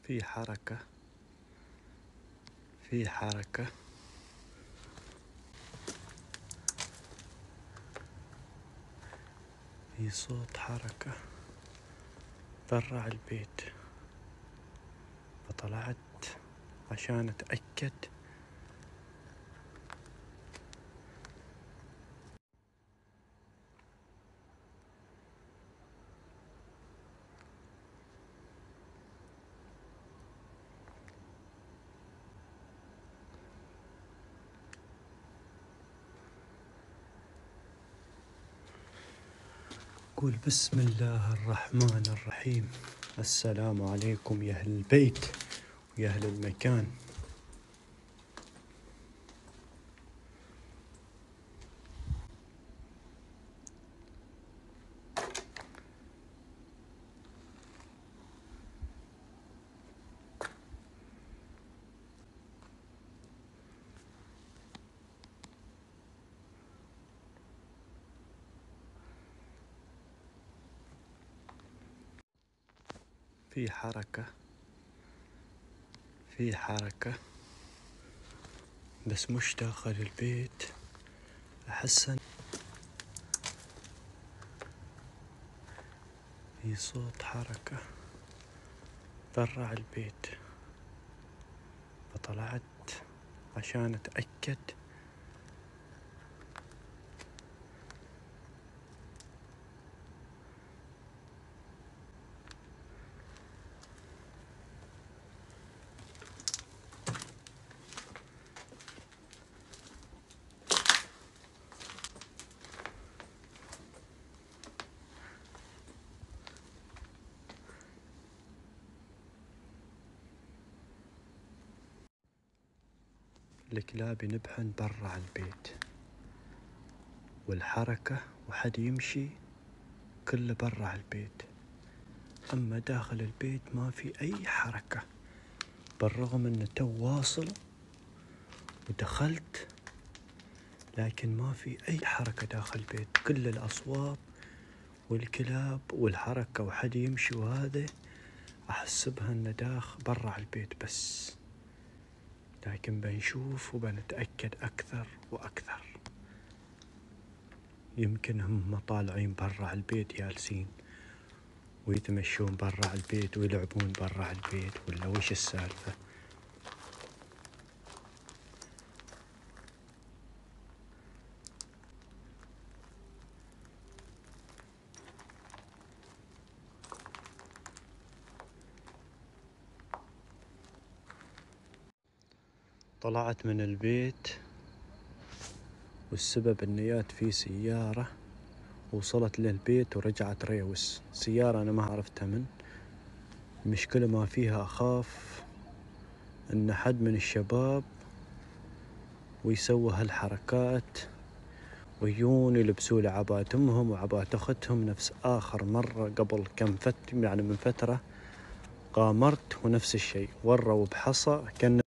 في حركة في حركة في صوت حركة برع البيت، فطلعت عشان أتأكد. قول بسم الله الرحمن الرحيم. السلام عليكم يا أهل البيت ويا أهل المكان. في حركة بس مش داخل البيت، أحسن في صوت حركة برع البيت، فطلعت عشان أتأكد. الكلاب ينبحن برع البيت، والحركة وحد يمشي كله برع البيت، أما داخل البيت ما في أي حركة، بالرغم أنه تو واصل ودخلت، لكن ما في أي حركة داخل البيت. كل الأصوات والكلاب والحركة وحد يمشي، وهذا أحسبها أنه برع البيت بس، لكن بنشوف وبنتأكد أكثر وأكثر. يمكن هم طالعين برع البيت جالسين ويتمشون برع البيت ويلعبون برع البيت، ولا وش السالفة؟ طلعت من البيت، والسبب اني جات في سيارة وصلت للبيت ورجعت ريوس. سيارة انا ما عرفتها من. المشكلة ما فيها، اخاف ان حد من الشباب ويسوي هالحركات ويجون يلبسوا لي عباءة امهم وعباءة اختهم، نفس اخر مرة قبل كم يعني من فترة قامرت ونفس الشيء، وروا بحصى كان